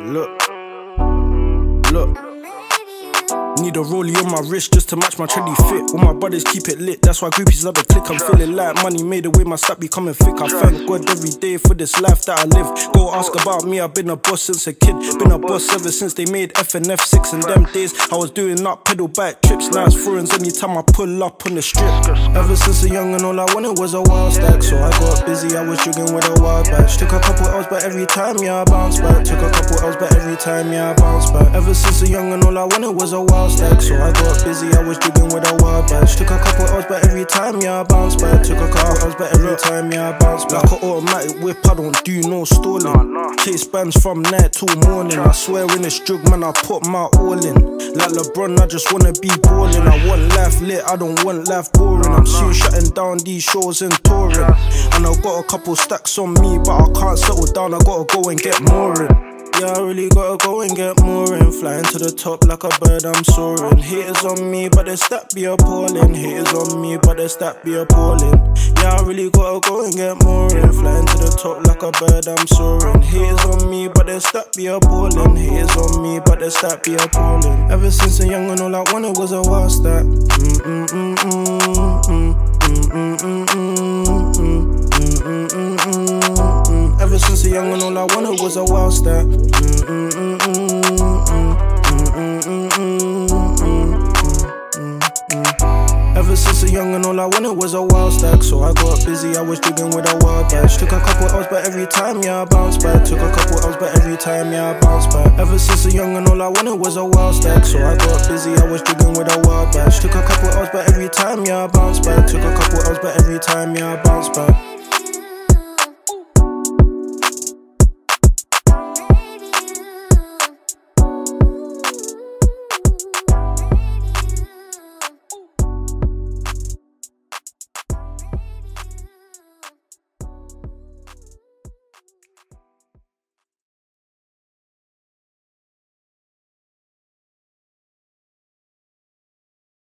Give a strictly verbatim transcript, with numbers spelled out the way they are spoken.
Look, look. Need a rollie on my wrist just to match my trendy fit. All my brothers keep it lit, that's why groupies love the click. I'm feeling like money made the way my stat becoming thick. I thank God every day for this life that I live. Go ask about me, I've been a boss since a kid. Been a boss ever since they made F and F six. In them days, I was doing up pedal bike trips. Now it's foreigns anytime I pull up on the strip. Ever since a young and all I wanted was a wild stack. So I got busy, I was jigging with a wild batch. Took a couple L's but every time, yeah, I bounced back. Took a couple L's but every time, yeah, I bounced back. Ever since a young and all I wanted was a wild stack. So I got busy, I was jigging with a wild batch. Took a couple L's but every time, yeah, I bounced back. Took a couple L's but every time, yeah, I bounced back. Like an automatic whip, I don't do no stalling. Chase bands from night till morning. I swear in this drug, man, I put my all in. Like LeBron, I just wanna be ballin'. I want life lit, I don't want life boring. I'm soon shutting down these shows and touring. And I got a couple stacks on me, but I can't settle down, I gotta go and get more in. Yeah, I really gotta go and get more in. Flying to the top like a bird, I'm soaring. Haters on me, but they stat be appalling. Haters on me, but they stat be appalling. Yeah, I really gotta go and get more in. Flying to the top like a bird, I'm soaring. Haters on me, but they stat be appalling. Haters on me, but they stat be appalling. Ever since a young and all I wanted was a wild stat. Mm mm mm mm mm mm mm mm mm. Ever since a young and all I wanted was a wild stat. Mm, mm, mm, mm, mm, mm, mm, mm, mm, mm, mm. Ever since a young and all I wanted was a wild stack. So I got busy, I was digging with a wild batch. Took a couple L's but every time, yeah, I bounced back. Took a couple L's but every time, yeah, I bounced back. Ever since a young and all I wanted was a wild stack. So I got busy, I was digging with a wild batch. Took a couple L's but every time, yeah, I bounced back. Took a couple L's but every time, yeah, I bounced back.